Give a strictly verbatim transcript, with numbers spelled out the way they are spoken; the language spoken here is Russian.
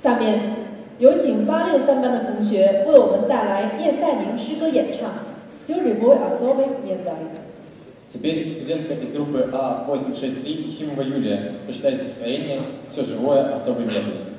下面有请八六三班的同学为我们带来叶赛宁诗歌演唱《Все живое особое медаль». Теперь студентка из группы А восемь шесть три Ефимова Юлия прочитает стихотворение «Все живое особый метод».